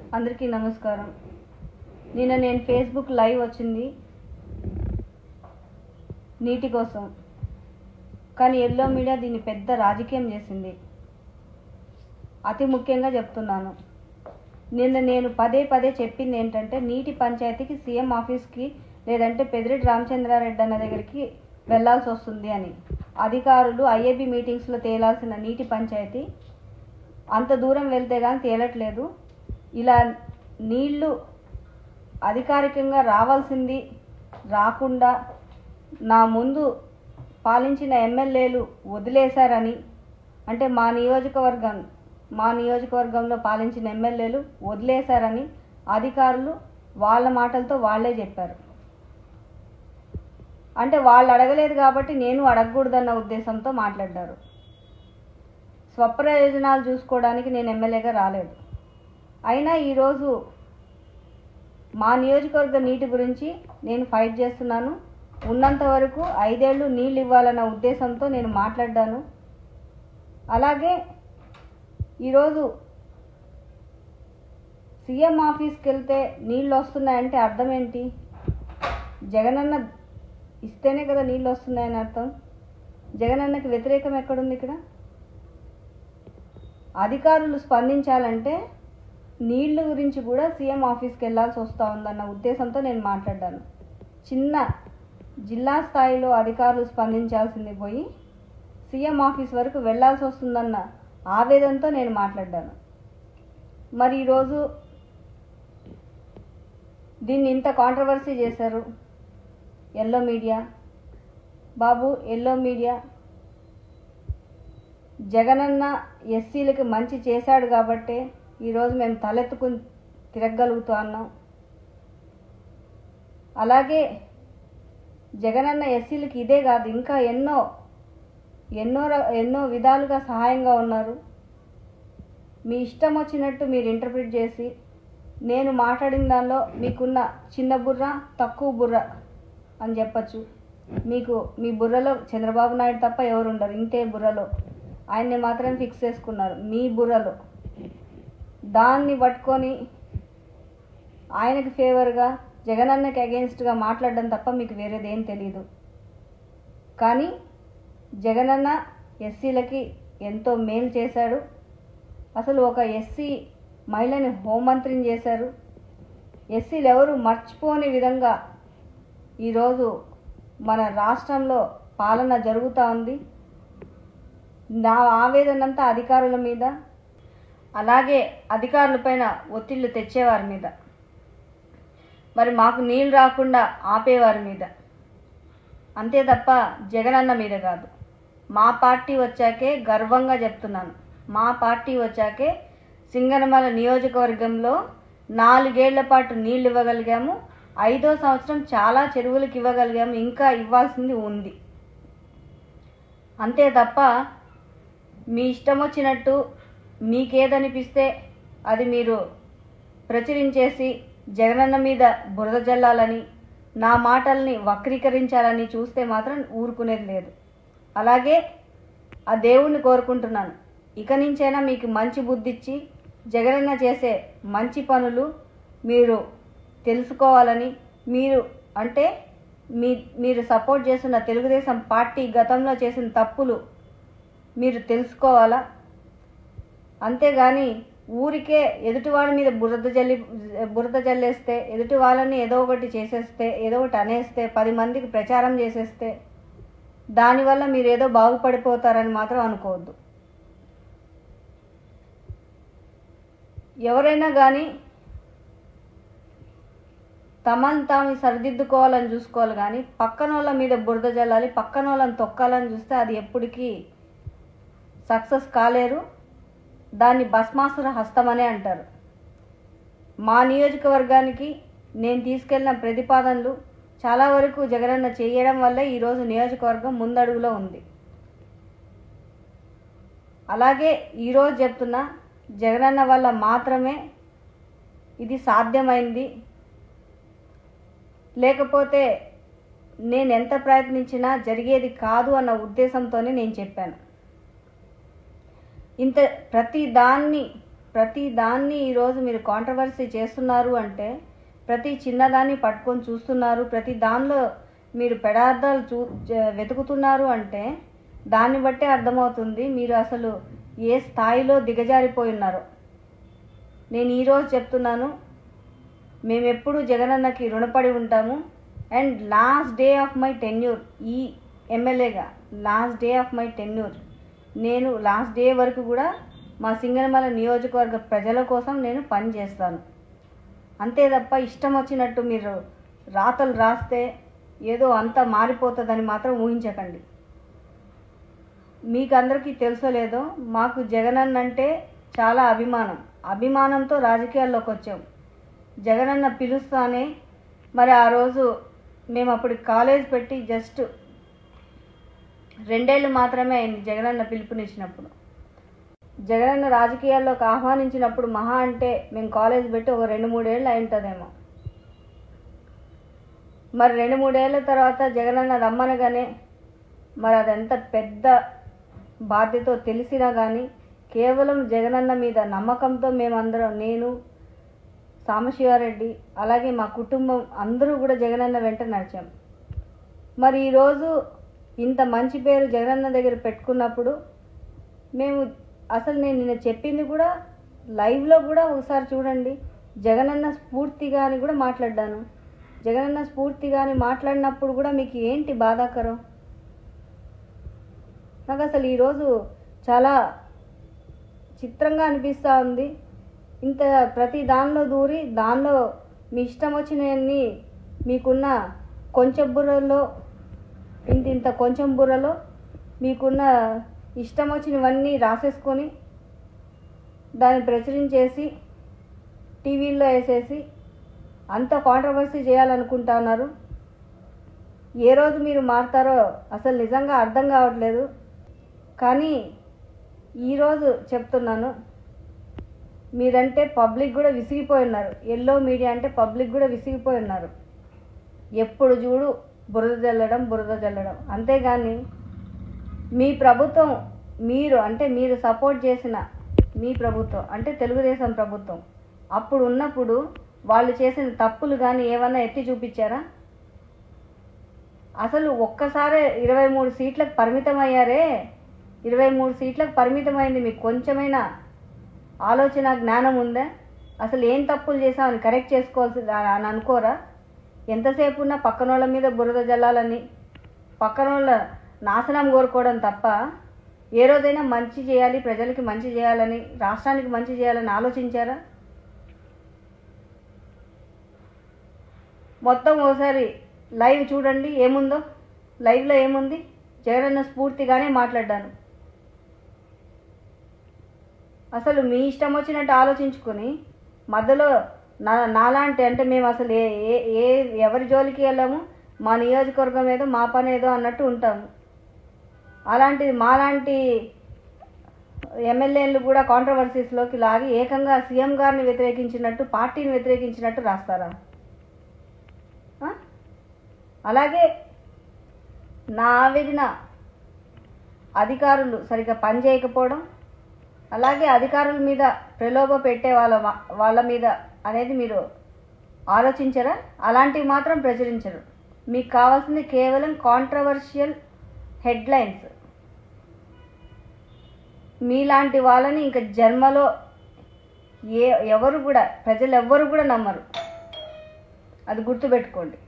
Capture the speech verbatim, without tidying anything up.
అందరికీ నమస్కారం. నిన్న నేను ఫేస్బుక్ లైవ్ వచ్చింది నీటి కోసం, కానీ ఎల్లో మీడియా దీన్ని పెద్ద రాజకీయం చేసింది. అతి ముఖ్యంగా చెప్తున్నాను, నిన్న నేను పదే పదే చెప్పింది ఏంటంటే నీటి పంచాయతీకి సీఎం ఆఫీస్కి లేదంటే పెద్దిరెడ్డి రామచంద్రారెడ్డి అన్న దగ్గరికి వెళ్లాల్సి వస్తుంది అని. అధికారులు ఐఏబీ మీటింగ్స్లో తేలాల్సిన నీటి పంచాయతీ అంత దూరం వెళ్తే కానీ తేలట్లేదు. ఇలా నీళ్లు అధికారికంగా రావాల్సింది రాకుండా నా ముందు పాలించిన ఎమ్మెల్యేలు వదిలేశారని, అంటే మా నియోజకవర్గం మా నియోజకవర్గంలో పాలించిన ఎమ్మెల్యేలు వదిలేశారని అధికారులు వాళ్ళ మాటలతో వాళ్ళే చెప్పారు. అంటే వాళ్ళు అడగలేదు కాబట్టి నేను అడగకూడదన్న ఉద్దేశంతో మాట్లాడారు. స్వప్రయోజనాలు చూసుకోవడానికి నేను ఎమ్మెల్యేగా రాలేదు. అయినా ఈరోజు మా నియోజకవర్గ నీటి గురించి నేను ఫైట్ చేస్తున్నాను. ఉన్నంత వరకు ఐదేళ్లు నీళ్ళు ఇవ్వాలన్న ఉద్దేశంతో నేను మాట్లాడ్డాను. అలాగే ఈరోజు సీఎం ఆఫీస్కి వెళ్తే నీళ్ళు వస్తున్నాయంటే అర్థం ఏంటి? జగనన్న ఇస్తేనే కదా నీళ్ళు వస్తున్నాయని అర్థం. జగనన్నకి వ్యతిరేకం ఎక్కడుంది ఇక్కడ? అధికారులు స్పందించాలంటే నీళ్ళ గురించి కూడా సీఎం ఆఫీస్కి వెళ్ళాల్సి వస్తూ ఉందన్న ఉద్దేశంతో నేను మాట్లాడ్డాను. చిన్న జిల్లా స్థాయిలో అధికారులు స్పందించాల్సింది పోయి సీఎం ఆఫీస్ వరకు వెళ్లాల్సి వస్తుందన్న ఆవేదనతో నేను మాట్లాడ్డాను. మరి ఈరోజు దీన్ని ఇంత కాంట్రవర్సీ చేశారు ఎల్లో మీడియా. బాబు, ఎల్లో మీడియా జగనన్న ఎస్సీలకి మంచి చేశాడు కాబట్టే ఈరోజు మేము తలెత్తుకుని తిరగగలుగుతూ అన్నాం. అలాగే జగనన్న ఎస్సీలకి ఇదే కాదు, ఇంకా ఎన్నో ఎన్నో ఎన్నో విధాలుగా సహాయంగా ఉన్నారు. మీ ఇష్టం వచ్చినట్టు మీరు ఇంటర్ప్రిట్ చేసి నేను మాట్లాడిన దానిలో మీకున్న చిన్న బుర్ర తక్కువ బుర్ర అని చెప్పచ్చు. మీకు మీ బుర్రలో చంద్రబాబు నాయుడు తప్ప ఎవరు ఉండరు. ఇంతే బుర్రలో ఆయన్ని మాత్రం ఫిక్స్ చేసుకున్నారు మీ బుర్రలో. దాన్ని పట్టుకొని ఆయనకి ఫేవర్గా జగనన్నకి అగెన్స్ట్గా మాట్లాడడం తప్ప మీకు వేరేదేం తెలీదు. కానీ జగనన్న ఎస్సీలకి ఎంతో మేలు చేశాడు. అసలు ఒక ఎస్సీ మహిళని హోంమంత్రిని చేశారు. ఎస్సీలు ఎవరు మర్చిపోని విధంగా ఈరోజు మన రాష్ట్రంలో పాలన జరుగుతూ ఉంది. నా ఆవేదనంతా అధికారుల మీద, అలాగే అధికారులపైన ఒత్తిళ్లు తెచ్చేవారి మీద, మరి మాకు నీళ్ళు రాకుండా ఆపేవారి మీద, అంతే తప్ప జగనన్న మీద కాదు. మా పార్టీ వచ్చాకే గర్వంగా చెప్తున్నాను, మా పార్టీ వచ్చాకే సింగనమల నియోజకవర్గంలో నాలుగేళ్ల పాటు నీళ్ళు ఇవ్వగలిగాము. ఐదో సంవత్సరం చాలా చెరువులకు ఇవ్వగలిగాము, ఇంకా ఇవ్వాల్సింది ఉంది. అంతే తప్ప మీ ఇష్టం వచ్చినట్టు మీకేదనిపిస్తే అది మీరు ప్రచురించేసి జగనన్న మీద బురద జల్లాలని, నా మాటల్ని వక్రీకరించాలని చూస్తే మాత్రం ఊరుకునేది లేదు. అలాగే ఆ దేవుణ్ణి కోరుకుంటున్నాను, ఇక నుంచైనా మీకు మంచి బుద్ధిచ్చి జగనన్న చేసే మంచి పనులు మీరు తెలుసుకోవాలని, మీరు అంటే మీ మీరు సపోర్ట్ చేస్తున్న తెలుగుదేశం పార్టీ గతంలో చేసిన తప్పులు మీరు తెలుసుకోవాలా. అంతేగాని ఊరికే ఎదుటివాడి మీద బురద జల్లి బురద జల్లేస్తే, ఎదుటి వాళ్ళని ఏదో ఒకటి చేసేస్తే, ఏదో ఒకటి అనేస్తే, పది మందికి ప్రచారం చేసేస్తే దానివల్ల మీరు ఏదో బాగుపడిపోతారని మాత్రం అనుకోవద్దు. ఎవరైనా కానీ తమను తాము సరిదిద్దుకోవాలని చూసుకోవాలి, కానీ పక్కన వాళ్ళ మీద బురద జల్లాలి, పక్కన వాళ్ళని తొక్కాలని చూస్తే అది ఎప్పటికీ సక్సెస్ కాలేరు. దాన్ని భస్మాసుర హస్తం అనే అంటారు. మా నియోజకవర్గానికి నేను తీసుకెళ్లిన ప్రతిపాదనలు చాలా వరకు జగనన్న చేయడం వల్ల ఈరోజు నియోజకవర్గం ముందడుగులో ఉంది. అలాగే ఈరోజు చెప్తున్నా, జగనన్న వల్ల మాత్రమే ఇది సాధ్యమైంది. లేకపోతే నేను ఎంత ప్రయత్నించినా జరిగేది కాదు అన్న ఉద్దేశంతోనే నేను చెప్పాను. ఇంత ప్రతి దాన్ని ప్రతి దాన్ని ఈరోజు మీరు కాంట్రవర్సీ చేస్తున్నారు అంటే, ప్రతి చిన్నదాన్ని పట్టుకొని చూస్తున్నారు, ప్రతి దానిలో మీరు పెడార్థాలు చూ వెతుకుతున్నారు అంటే దాన్ని బట్టే అర్థమవుతుంది మీరు అసలు ఏ స్థాయిలో దిగజారిపోయి ఉన్నారో. నేను ఈరోజు చెప్తున్నాను, మేము ఎప్పుడు జగనన్నకి రుణపడి ఉంటాము. And last day of my tenure ఈ ఎమ్మెల్యేగా, last day of my tenure నేను లాస్ట్ డే వరకు కూడా మా సింగనమల నియోజకవర్గ ప్రజల కోసం నేను పని చేస్తాను. అంతే తప్ప ఇష్టం వచ్చినట్టు మీరు రాతలు రాస్తే ఏదో అంతా మారిపోతుందని మాత్రం ఊహించకండి. మీకు అందరికీ తెలుసో లేదో, మాకు జగనన్న అంటే చాలా అభిమానం. అభిమానంతో రాజకీయాల్లోకి వచ్చాం. జగనన్న పిలుస్తానే, మరి ఆ రోజు మేము అప్పుడు కాలేజ్ పెట్టి జస్ట్ రెండేళ్ళు మాత్రమే అయింది జగనన్న పిలుపునిచ్చినప్పుడు. జగనన్న రాజకీయాల్లోకి ఆహ్వానించినప్పుడు మహా అంటే మేము కాలేజ్ పెట్టి ఒక రెండు మూడేళ్ళు అయి ఉంటుందేమో. మరి రెండు మూడేళ్ల తర్వాత జగనన్న రమ్మనగానే, మరి అదంత పెద్ద బాధ్యత తెలిసినా కానీ కేవలం జగనన్న మీద నమ్మకంతో మేమందరం, నేను, సాంబశివారెడ్డి, అలాగే మా కుటుంబం అందరూ కూడా జగనన్న వెంట నడిచాం. మరి ఈరోజు ఇంత మంచి పేరు జగనన్న దగ్గర పెట్టుకున్నప్పుడు మేము అసలు నేను నిన్న చెప్పింది కూడా లైవ్లో కూడా ఒకసారి చూడండి. జగనన్న స్ఫూర్తిగా అని కూడా మాట్లాడ్డాను. జగనన్న స్ఫూర్తిగా అని మాట్లాడినప్పుడు కూడా మీకు ఏంటి బాధాకరం? నాకు అసలు ఈరోజు చాలా చిత్రంగా అనిపిస్తూ ఉంది. ఇంత ప్రతి దానిలో దూరి దానిలో మీ ఇష్టం వచ్చినవన్నీ మీకున్న కొంచెం బుర్రలో, ఇంత ఇంత కొంచెం బుర్రలో మీకున్న ఇష్టం వచ్చినవన్నీ రాసేసుకొని దాన్ని ప్రచురించేసి టీవీల్లో వేసేసి అంత కాంట్రవర్సీ చేయాలనుకుంటా ఉన్నారు. ఏ రోజు మీరు మారుతారో అసలు నిజంగా అర్థం కావట్లేదు. కానీ ఈరోజు చెప్తున్నాను, మీరంటే పబ్లిక్ కూడా విసిగిపోయి ఉన్నారు. ఎల్లో మీడియా అంటే పబ్లిక్ కూడా విసిగిపోయి ఉన్నారు. ఎప్పుడు చూడు బురద జల్లడం బురద జల్లడం అంతేగాని మీ ప్రభుత్వం, మీరు అంటే మీరు సపోర్ట్ చేసిన మీ ప్రభుత్వం అంటే తెలుగుదేశం ప్రభుత్వం అప్పుడు ఉన్నప్పుడు వాళ్ళు చేసిన తప్పులు కానీ ఏమన్నా ఎత్తి చూపించారా? అసలు ఒక్కసారే ఇరవై మూడు సీట్లకు పరిమితం అయ్యారే. ఇరవై మూడు సీట్లకు పరిమితమైంది. మీకు కొంచెమైనా ఆలోచన జ్ఞానం ఉందా? అసలు ఏం తప్పులు చేసామని కరెక్ట్ చేసుకోవాల్సి అని అనుకోరా? ఎంతసేపు ఉన్నా పక్కన వాళ్ళ మీద బురద జల్లాలని, పక్కన వాళ్ళ నాశనం కోరుకోవడం తప్ప ఏ రోజైనా మంచి చేయాలి, ప్రజలకి మంచి చేయాలని, రాష్ట్రానికి మంచి చేయాలని ఆలోచించారా? మొత్తం ఓసారి లైవ్ చూడండి ఏముందో. లైవ్లో ఏముంది? జగనన్న స్ఫూర్తిగానే మాట్లాడ్డాను. అసలు మీ ఇష్టం వచ్చినట్టు ఆలోచించుకొని మధ్యలో నా నాలాంటి అంటే మేము అసలు ఏ ఏ ఎవరి జోలికి వెళ్ళాము, మా నియోజకవర్గం ఏదో మా పని ఏదో అన్నట్టు ఉంటాము. అలాంటిది మాలాంటి ఎమ్మెల్యేలు కూడా కాంట్రవర్సీస్లోకి లాగి ఏకంగా సీఎం గారిని వ్యతిరేకించినట్టు, పార్టీని వ్యతిరేకించినట్టు రాస్తారా? అలాగే నా ఆవేదన అధికారులు సరిగ్గా పనిచేయకపోవడం, అలాగే అధికారుల మీద ప్రలోభ పెట్టే వాళ్ళ వాళ్ళ మీద అనేది మీరు ఆలోచించరా? అలాంటివి మాత్రం ప్రచురించరు. మీకు కావాల్సింది కేవలం కాంట్రవర్షియల్ హెడ్లైన్స్. మీలాంటి వాళ్ళని ఇంకా జన్మలో ఏ ఎవరు కూడా, ప్రజలు ఎవ్వరు కూడా నమ్మరు. అది గుర్తుపెట్టుకోండి.